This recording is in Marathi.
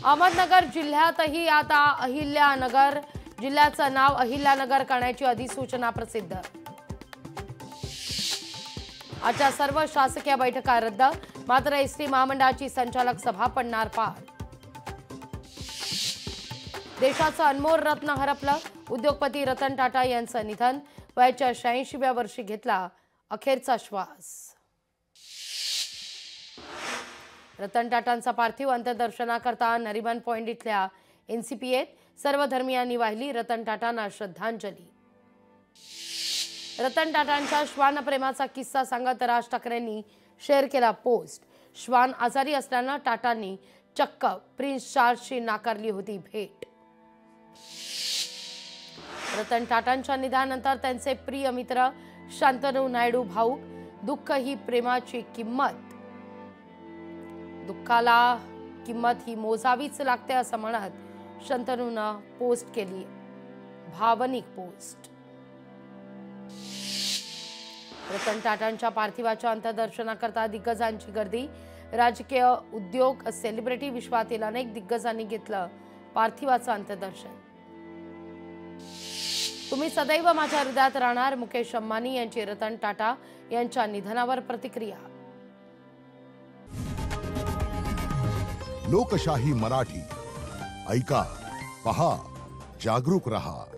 अहमदनगर जिल्ह्यातही आता अहिल्यानगर जिल्ह्याचं नाव अहिल्यानगर करण्याची अधिसूचना प्रसिद्ध। आजच्या सर्व शासकीय बैठका रद्द, मात्र एसटी महामंडळाची संचालक सभा पडणार पार। देशाचं अनमोल रत्न हरपलं, उद्योगपती रतन टाटा यांचं निधन, वयाच्या 86व्या वर्षी घेतला अखेरचा श्वास। रतन टाटांचा पार्थिव अंत्यदर्शनाकरता नरिमन पॉइंट इथल्या एनसीपीएत सर्व धर्मियांनी वाहिली रतन टाटांना श्रद्धांजली। रतन टाटांच्या श्वान प्रेमाचा किस्सा सांगत राज ठाकरेंनी शेअर केला पोस्ट। श्वान आजारी असल्यानं टाटांनी चक्क प्रिन्स चार्ल्सशी नाकारली होती भेट। रतन टाटांच्या निधनानंतर त्यांचे प्रिय मित्र शांतनु नायडू भाऊक, दुःख ही प्रेमाची किंमत, दुःखाला किंमत ही मोजावीच लागते असं म्हणत शांतनुनं पोस्ट केली भावनिक पोस्ट। रतन टाटांच्या पार्थिवाच्या अंत्यदर्शनाकरता दिग्गजांची गर्दी, राजकीय, उद्योग, सेलिब्रिटी विश्वातील अनेक दिग्गजांनी घेतलं पार्थिवाचं अंत्यदर्शन। तुम्ही सदैव माझ्या हृदयात राहणार, मुकेश अंबानी यांची रतन टाटा यांच्या निधनावर प्रतिक्रिया। लोकशाही मराठी ऐका, पहा, जागरूक रहा।